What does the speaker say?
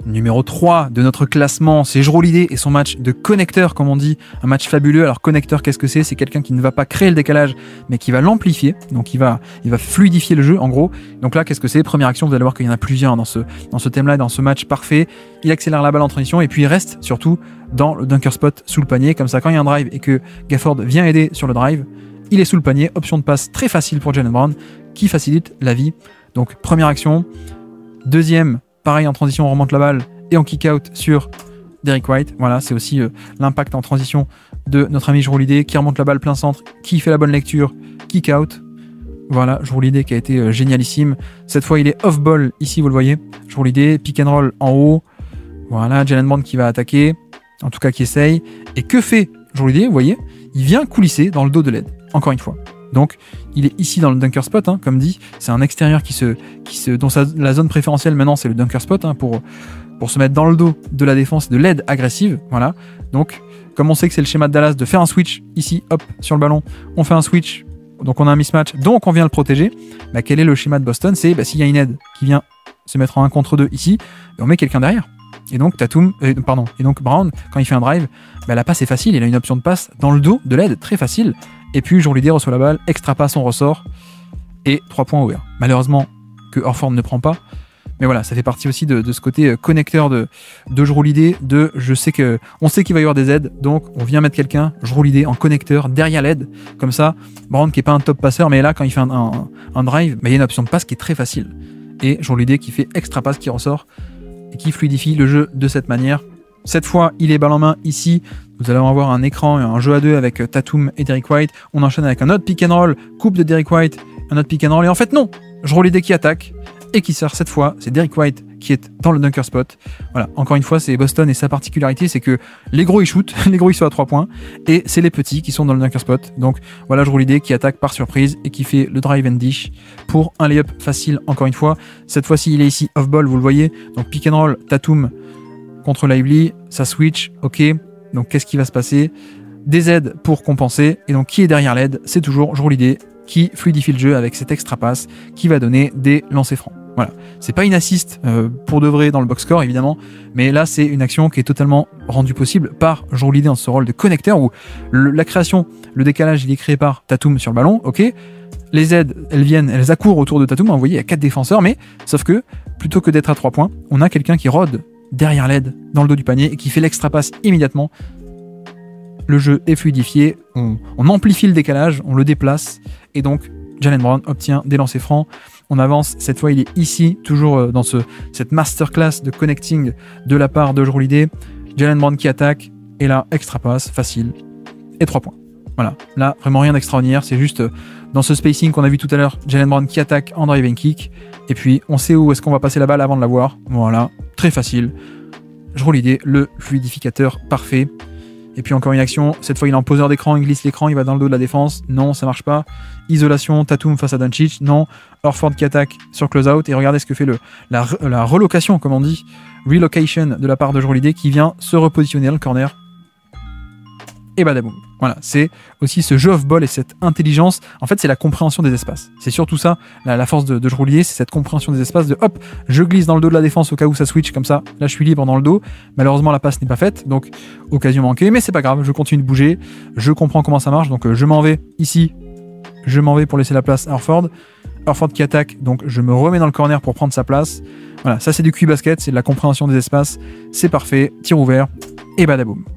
numéro 3 de notre classement, c'est Jrue Holiday et son match de connecteur, comme on dit, un match fabuleux. Alors connecteur, qu'est-ce que c'est? C'est quelqu'un qui ne va pas créer le décalage, mais qui va l'amplifier, donc il va fluidifier le jeu en gros. Donc là, qu'est-ce que c'est? Première action, vous allez voir qu'il y en a plusieurs dans ce thème-là, dans ce match parfait. Il accélère la balle en transition et puis il reste surtout dans le dunker spot sous le panier, comme ça quand il y a un drive et que Gafford vient aider sur le drive, il est sous le panier, option de passe très facile pour Jaylen Brown qui facilite la vie. Donc première action, deuxième, pareil en transition, on remonte la balle et on kick out sur Derrick White. Voilà, c'est aussi l'impact en transition de notre ami Jrue Holiday qui remonte la balle plein centre, qui fait la bonne lecture, kick out. Voilà, Jrue Holiday qui a été génialissime. Cette fois, il est off-ball ici, vous le voyez. Jrue Holiday, pick and roll en haut. Voilà, Jaylen Brown qui va attaquer, en tout cas qui essaye. Et que fait Jrue Holiday? Vous voyez, il vient coulisser dans le dos de l'aide, encore une fois. Donc, il est ici dans le dunker spot, hein, comme dit. C'est un extérieur dont la zone préférentielle maintenant, c'est le dunker spot, hein, pour se mettre dans le dos de la défense, de l'aide agressive. Voilà. Donc, comme on sait que c'est le schéma de Dallas de faire un switch ici, hop, sur le ballon, on fait un switch. Donc, on a un mismatch, donc on vient le protéger. Bah, quel est le schéma de Boston? C'est s'il y a une aide qui vient se mettre en 1 contre 2 ici, on met quelqu'un derrière. Et donc Brown, quand il fait un drive, la passe est facile, il a une option de passe dans le dos de l'aide, très facile. Et puis Jrue Holiday reçoit la balle, extra passe, on ressort, et 3 points ouverts. Malheureusement que Horford ne prend pas, mais voilà, ça fait partie aussi de ce côté connecteur de Jrue Holiday, on sait qu'il va y avoir des aides, donc on vient mettre quelqu'un, Jrue Holiday en connecteur, derrière l'aide, comme ça, Brown qui n'est pas un top passeur, mais là quand il fait un drive, il y a une option de passe qui est très facile. Et Jrue Holiday qui fait extra passe, qui ressort, et qui fluidifie le jeu de cette manière. Cette fois, il est balle en main ici. Vous allez avoir un écran, un jeu à deux avec Tatum et Derrick White. On enchaîne avec un autre pick and roll, coupe de Derrick White, un autre pick and roll. Et en fait, non, Jrue Holiday qui attaque et qui sort cette fois. C'est Derrick White qui est dans le dunker spot. Voilà, encore une fois, c'est Boston et sa particularité, c'est que les gros ils shootent, les gros ils sont à 3 points et c'est les petits qui sont dans le dunker spot. Donc voilà, Jrue Holiday qui attaque par surprise et qui fait le drive and dish pour un layup facile, encore une fois. Cette fois-ci, il est ici off-ball, vous le voyez. Donc pick and roll, Tatum contre Lively, ça switch, ok. Donc qu'est-ce qui va se passer? Des aides pour compenser. Et donc qui est derrière l'aide? C'est toujours Jrue Holiday qui fluidifie le jeu avec cette extra passe qui va donner des lancers francs. Voilà, c'est pas une assist pour de vrai dans le box score évidemment, mais là c'est une action qui est totalement rendue possible par Jrue Holiday dans ce rôle de connecteur où la création, le décalage il est créé par Tatum sur le ballon, ok. Les aides, elles accourent autour de Tatum, vous voyez, il y a 4 défenseurs, mais sauf que plutôt que d'être à 3 points, on a quelqu'un qui rôde derrière l'aide, dans le dos du panier, et qui fait l'extra passe immédiatement. Le jeu est fluidifié, on amplifie le décalage, on le déplace, et donc Jaylen Brown obtient des lancers francs. On avance, cette fois il est ici, toujours dans cette masterclass de connecting de la part de Jrue Holiday. Jaylen Brown qui attaque, et là, extra passe, facile, et 3 points. Voilà, là, vraiment rien d'extraordinaire, c'est juste dans ce spacing qu'on a vu tout à l'heure, Jaylen Brown qui attaque en drive and kick, et puis on sait où est-ce qu'on va passer la balle avant de la voir. Voilà, très facile. Jrue Holiday, le fluidificateur parfait. Et puis encore une action, cette fois il est en poseur d'écran, il glisse l'écran, il va dans le dos de la défense, non ça marche pas. Isolation, Tatum face à Doncic, non. Horford qui attaque sur close-out, et regardez ce que fait la relocation, comme on dit, relocation de la part de Jrue Holiday qui vient se repositionner dans le corner. Et badaboum. Voilà, c'est aussi ce jeu off-ball et cette intelligence. En fait, c'est la compréhension des espaces. C'est surtout ça, la force de Jrue Holiday, c'est cette compréhension des espaces de hop, je glisse dans le dos de la défense au cas où ça switch comme ça. Là, je suis libre dans le dos. Malheureusement, la passe n'est pas faite, donc occasion manquée, mais c'est pas grave, je continue de bouger. Je comprends comment ça marche, donc je m'en vais ici. Je m'en vais pour laisser la place à Horford. Horford qui attaque, donc je me remets dans le corner pour prendre sa place. Voilà, ça c'est du QI basket, c'est de la compréhension des espaces. C'est parfait, tir ouvert et badaboum.